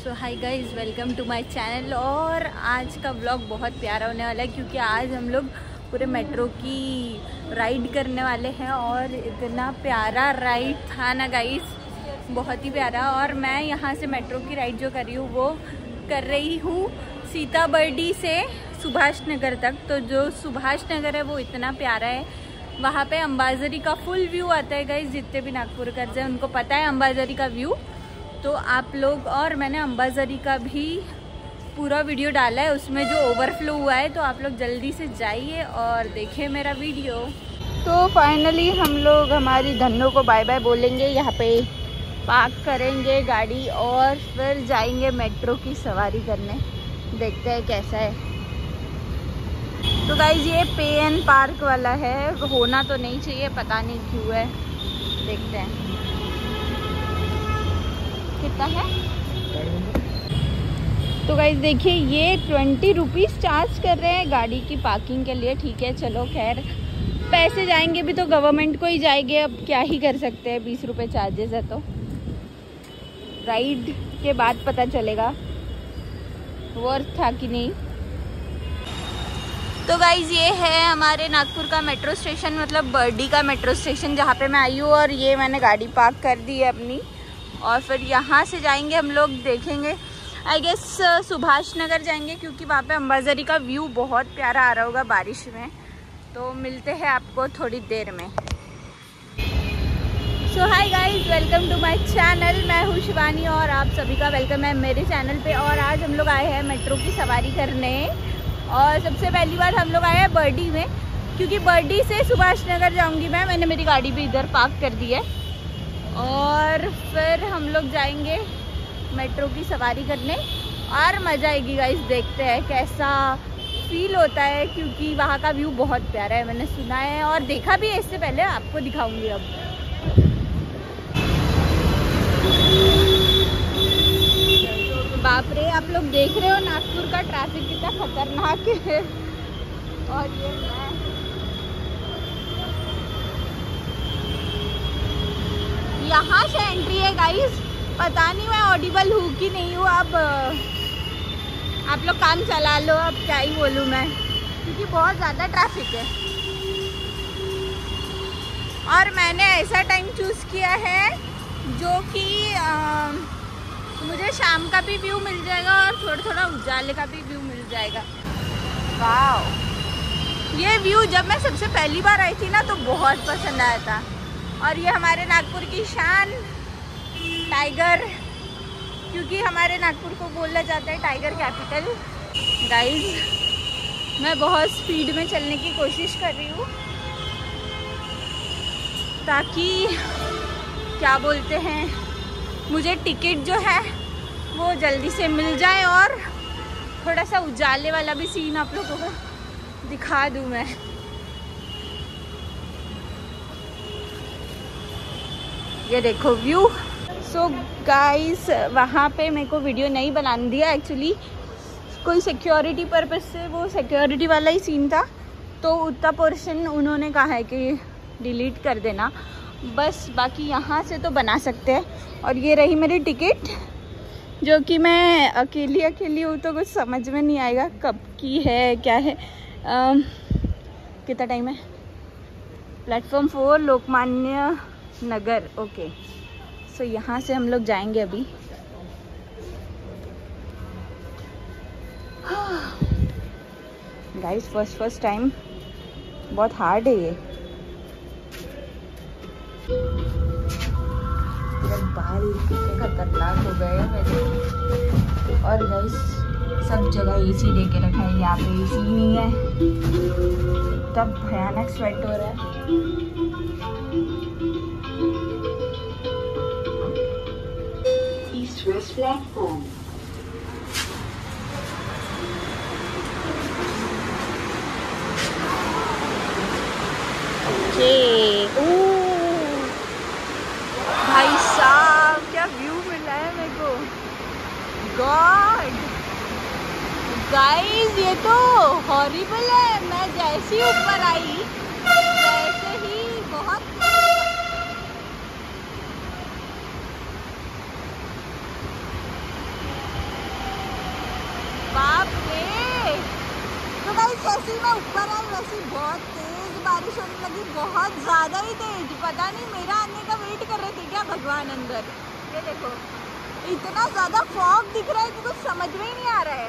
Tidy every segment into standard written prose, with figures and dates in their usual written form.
So hi guys, welcome to my channel. और आज का व्लॉग बहुत प्यारा होने वाला है क्योंकि आज हम लोग पूरे मेट्रो की राइड करने वाले हैं। और इतना प्यारा राइड था ना गाइज़, बहुत ही प्यारा। और मैं यहाँ से मेट्रो की राइड जो कर रही हूँ वो कर रही हूँ सीताबर्डी से सुभाष नगर तक। तो जो सुभाष नगर है वो इतना प्यारा है, वहाँ पे अंबाझरी का फुल व्यू आता है गाइज़। जितने भी नागपुरकर हैं उनको पता है अंबाझरी का व्यू। तो आप लोग, और मैंने अंबाझरी का भी पूरा वीडियो डाला है, उसमें जो ओवरफ्लो हुआ है, तो आप लोग जल्दी से जाइए और देखें मेरा वीडियो। तो फाइनली हम लोग हमारी धन्नो को बाय बाय बोलेंगे, यहाँ पे पार्क करेंगे गाड़ी और फिर जाएंगे मेट्रो की सवारी करने। देखते हैं कैसा है। तो गाइज ये पे एंड पार्क वाला है, होना तो नहीं चाहिए, पता नहीं क्यों है, देखते हैं कितना है। तो गाइज देखिए ये 20 रुपीज़ चार्ज कर रहे हैं गाड़ी की पार्किंग के लिए। ठीक है, चलो खैर, पैसे जाएंगे भी तो गवर्नमेंट को ही जाएंगे, अब क्या ही कर सकते हैं। 20 रुपये चार्जेस है तो राइड के बाद पता चलेगा वर्थ था कि नहीं। तो गाइज ये है हमारे नागपुर का मेट्रो स्टेशन, मतलब बर्डी का मेट्रो स्टेशन जहाँ पे मैं आई हूँ। और ये मैंने गाड़ी पार्क कर दी है अपनी, और फिर यहाँ से जाएंगे हम लोग, देखेंगे आई गेस सुभाष नगर जाएंगे क्योंकि वहाँ पे अंबाझरी का व्यू बहुत प्यारा आ रहा होगा बारिश में। तो मिलते हैं आपको थोड़ी देर में। So hi guys, welcome to my channel. मैं हूँ शिवानी और आप सभी का वेलकम है मेरे चैनल पे। और आज हम लोग आए हैं मेट्रो की सवारी करने। और सबसे पहली बार हम लोग आए हैं बर्डी में, क्योंकि बर्डी से सुभाष नगर जाऊँगी मैंने मेरी गाड़ी भी इधर पार्क कर दी है। और फिर हम लोग जाएंगे मेट्रो की सवारी करने और मज़ा आएगी गाइस। देखते हैं कैसा फील होता है, क्योंकि वहाँ का व्यू बहुत प्यारा है, मैंने सुना है और देखा भी है इससे पहले, आपको दिखाऊंगी अब। बाप रे, आप लोग देख रहे हो नागपुर का ट्रैफिक कितना खतरनाक है। और ये यहाँ से एंट्री है गाइस, पता नहीं मैं ऑडिबल हूँ कि नहीं हूँ। अब आप लोग काम चला लो, अब क्या ही बोलूँ मैं, क्योंकि बहुत ज़्यादा ट्रैफिक है। और मैंने ऐसा टाइम चूज़ किया है जो कि मुझे शाम का भी व्यू मिल जाएगा और थोड़ा थोड़ा उजाले का भी व्यू मिल जाएगा। वाह, ये व्यू जब मैं सबसे पहली बार आई थी ना तो बहुत पसंद आया था। और ये हमारे नागपुर की शान टाइगर, क्योंकि हमारे नागपुर को बोला जाता है टाइगर कैपिटल। गाइस मैं बहुत स्पीड में चलने की कोशिश कर रही हूँ ताकि क्या बोलते हैं, मुझे टिकट जो है वो जल्दी से मिल जाए और थोड़ा सा उजाले वाला भी सीन आप लोगों को दिखा दूँ मैं। ये देखो व्यू। सो गाइस वहाँ पे मेरे को वीडियो नहीं बनाने दिया, एक्चुअली कोई सिक्योरिटी पर्पस से, वो सिक्योरिटी वाला ही सीन था, तो उतना पोर्शन उन्होंने कहा है कि डिलीट कर देना बस। बाकी यहाँ से तो बना सकते हैं। और ये रही मेरी टिकट, जो कि मैं अकेली हूँ तो कुछ समझ में नहीं आएगा कब की है क्या है। कितना टाइम है? Platform 4 Lokmanya Nagar. Okay, so यहाँ से हम लोग जाएंगे अभी। गाइस फर्स्ट टाइम, बहुत हार्ड है ये। बाल कितने खतरनाक हो गए हैं मेरे। और गाइस सब जगह एसी दे के रखा है, यहाँ पे एसी नहीं है, तब भयानक स्वेट हो रहा है। प्लेटफॉर्म भाई साहब क्या व्यू मिला है मेरे को। गॉड गाइस ये तो हॉरिबल है। मैं जैसे ही ऊपर आई वैसे ही बहुत जैसे ही मैं ऊपर आई वैसे बहुत तेज बारिश होने लगी, बहुत ज्यादा ही तेज। पता नहीं मेरा आने का वेट कर रहे थे क्या भगवान अंदर। ये देखो इतना ज्यादा फॉग दिख रहा है कि कुछ समझ में ही नहीं आ रहा है।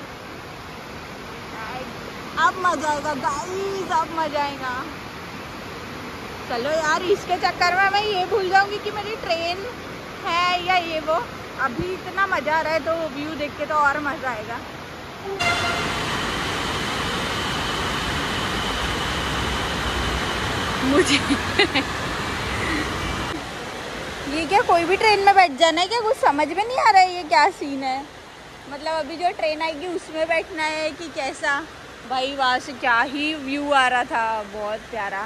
अब मजा आएगा गाइस, अब मजा आएगा। चलो यार, इसके चक्कर में मैं ये भूल जाऊंगी कि मेरी ट्रेन है या ये वो। अभी इतना मजा आ रहा है तो व्यू देख के तो और मजा आएगा। मुझे ये क्या कोई भी ट्रेन में बैठ जाना है क्या? कुछ समझ में नहीं आ रहा है ये क्या सीन है। मतलब अभी जो ट्रेन आएगी उसमें बैठना है कि कैसा? भाई वहाँ से क्या ही व्यू आ रहा था, बहुत प्यारा।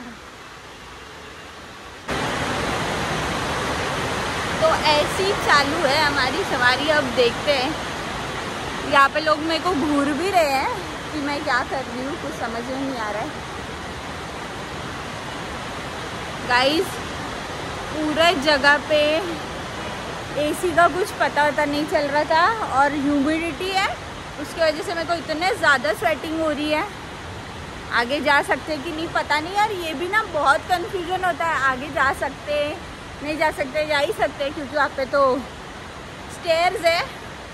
तो ऐसी चालू है हमारी सवारी। अब देखते हैं, यहाँ पे लोग मेरे को घूर भी रहे हैं कि मैं क्या कर रही हूँ, कुछ समझ में नहीं आ रहा है। गाइस पूरे जगह पे एसी का कुछ पता नहीं चल रहा था और ह्यूमिडिटी है, उसकी वजह से मेरे को इतने ज़्यादा स्वेटिंग हो रही है। आगे जा सकते कि नहीं पता नहीं यार, ये भी ना बहुत कंफ्यूजन होता है। आगे जा सकते नहीं जा सकते, जा ही सकते क्योंकि वहाँ पे तो स्टेयर्स है।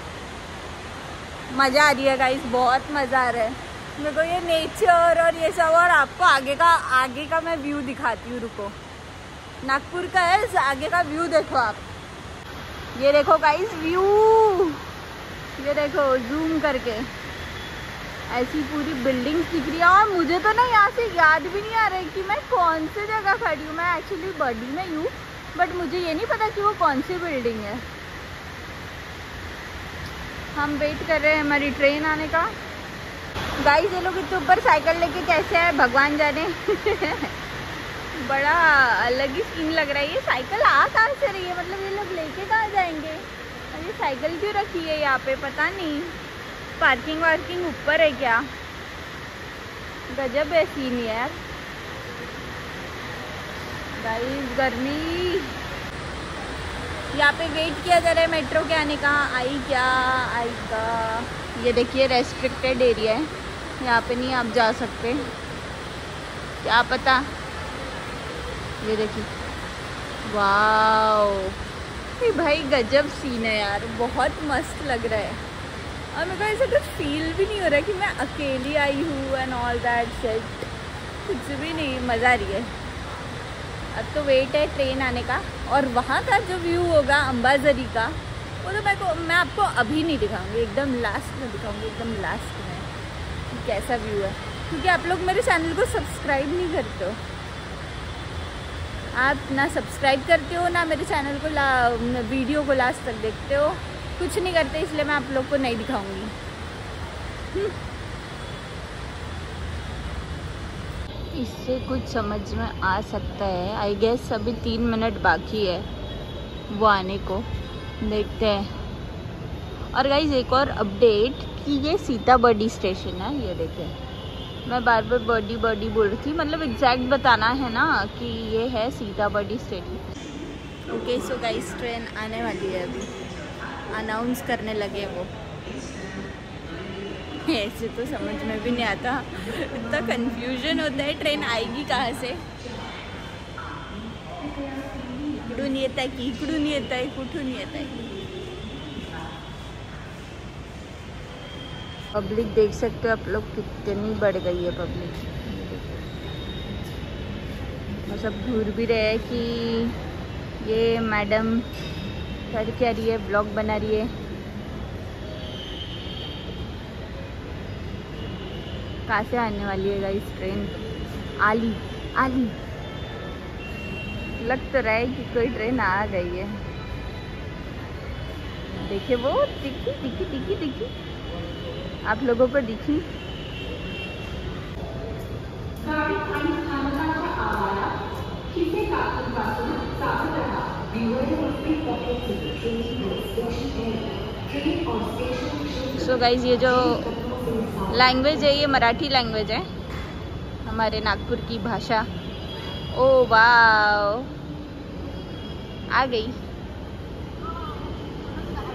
मज़ा आ रही है गाइस, बहुत मज़ा आ रहा है मेरे को ये नेचर और ये सब। और आपको आगे का मैं व्यू दिखाती हूँ, रुको। नागपुर का है, आगे का व्यू देखो आप। ये देखो गाइस व्यू, ये देखो जूम करके ऐसी पूरी बिल्डिंग्स दिख रही है। और मुझे तो ना यहाँ से याद भी नहीं आ रहा है कि मैं कौन सी जगह खड़ी हूँ। मैं एक्चुअली बॉडी में हूँ बट मुझे ये नहीं पता कि वो कौन सी बिल्डिंग है। हम वेट कर रहे हैं हमारी ट्रेन आने का। गाइस ये लोग इतने ऊपर साइकिल लेके कैसे है भगवान जाने। बड़ा अलग ही सीन लग रहा है। ये साइकिल आ कहाँ से रही है? मतलब ये लोग लेके कहाँ जाएंगे? और ये साइकिल क्यों रखी है यहाँ पे, पता नहीं। पार्किंग वार्किंग ऊपर है क्या? गजब है सीन यार। गाइस गर्मी, यहाँ पे वेट किया जा रहा है मेट्रो के आने का। आई क्या आएगा? ये देखिए रेस्ट्रिक्टेड एरिया है, यहाँ पे नहीं आप जा सकते, क्या पता। ये देखिए वाओ भाई, गजब सीन है यार, बहुत मस्त लग रहा है। और मेरे को ऐसा कुछ फील भी नहीं हो रहा कि मैं अकेली आई हूँ एंड ऑल दैट शिट, कुछ भी नहीं। मज़ा आ रही है। अब तो वेट है ट्रेन आने का। और वहाँ का जो व्यू होगा अंबाझरी का, वो तो मैं आपको अभी नहीं दिखाऊंगी, एकदम लास्ट में दिखाऊंगी, एकदम लास्ट में कि कैसा व्यू है। क्योंकि आप लोग मेरे चैनल को सब्सक्राइब नहीं करते हो। आप ना सब्सक्राइब करते हो ना मेरे चैनल को वीडियो को लास्ट तक देखते हो, कुछ नहीं करते, इसलिए मैं आप लोग को नहीं दिखाऊंगी। इससे कुछ समझ में आ सकता है। आई गेस अभी 3 मिनट बाकी है वो आने को, देखते हैं। और गाइज एक और अपडेट कि ये सीताबर्डी स्टेशन है। ये देखें, मैं बार बार बॉडी बोल रही थी, मतलब एग्जैक्ट बताना है ना कि ये है Sitabardi station. Okay so guys train आने वाली है, अभी अनाउंस करने लगे वो। ऐसे तो समझ में भी नहीं आता, इतना कंफ्यूजन होता है ट्रेन आएगी कहाँ से। इकडून येत आहे की इकडून येत आहे, कुठून येत आहे। पब्लिक देख सकते हो आप लोग कितनी बढ़ गई है पब्लिक। और सब घूर भी रहे हैं कि ये मैडम कर क्या रही है, ब्लॉग बना रही है। कहाँ से आने वाली है गाइस ट्रेन? आली लग तो रहा है कि कोई ट्रेन आ गई है। देखिए वो दिखी आप लोगों को दिखी? सो गाइज ये जो लैंग्वेज है ये मराठी लैंग्वेज है, हमारे नागपुर की भाषा। ओ वाव, आ गई।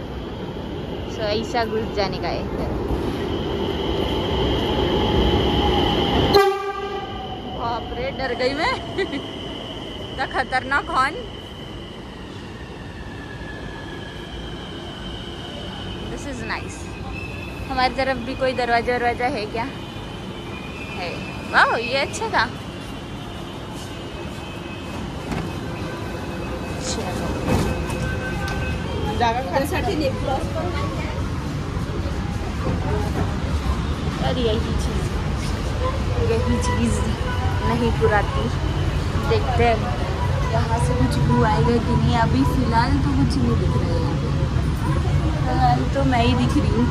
सो ऐसा घुस जाने का है। डर गई मैं। इतना खतरनाक हॉर्न। This is nice. हमारी तरफ भी कोई दरवाजा है क्या? है। वाह, ये अच्छा था। यही चीज नहीं पुराती। देखते हैं यहाँ से कुछ व्यू आएगा कि नहीं। अभी फिलहाल तो कुछ नहीं दिख रहा है यहाँ पे। फिलहाल तो मैं ही दिख रही हूँ।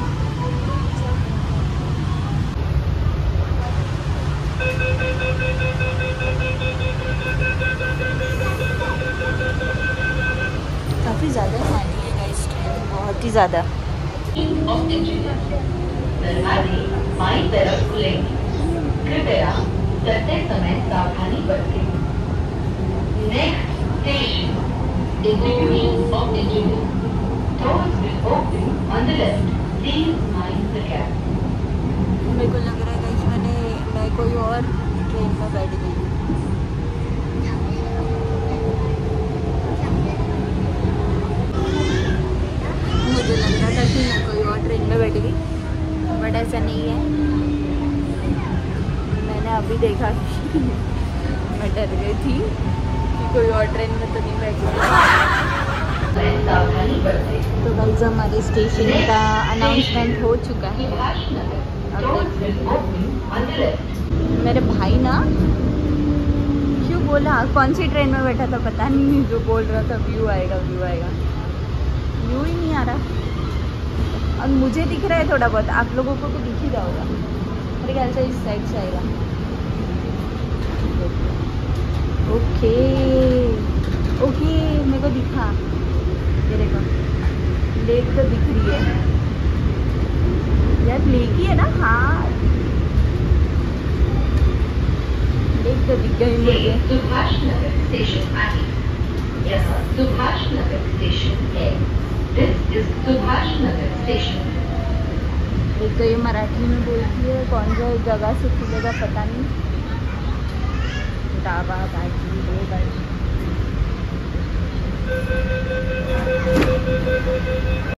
काफ़ी ज़्यादा पानी है गाइस, बहुत ही ज़्यादा। कृपया चलते समय सावधानी बरतें। Next station, execution of engineer. Doors will open on the left. Please mind the gap. मेरे को लग रहा है गाइस मैं कोई और ट्रेन में बैठ गई। मुझे लग रहा था कि मैं कोई और ट्रेन में बैठ गई, बट ऐसा नहीं है। मैंने अभी देखा कि मैं डर गई थी कि कोई और ट्रेन में तो नहीं बैठ गई। तो गाइस हमारे स्टेशन का अनाउंसमेंट हो चुका है। मेरे भाई ना क्यों बोला, कौन सी ट्रेन में बैठा था पता नहीं, जो बोल रहा था व्यू आएगा व्यू आएगा, व्यू ही नहीं आ रहा। और मुझे दिख रहा है थोड़ा बहुत, आप लोगों को तो दिख ही रहा होगा। मेरे ख्याल से इस साइड से आएगा। ओके ओके, मेरे को दिखा। ये देखो लेक तो दिख रही है यार, लेक ही है ना। हाँ लेक तो दिख गई मुझे। सुभाष नगर स्टेशन आगे। यह सुभाष नगर स्टेशन है। This is Subhash Nagar station. एक तो ये मराठी में बोलती है, कौन सा जगह से खुलेगा पता नहीं। ढाबा भाजी दे भाजी।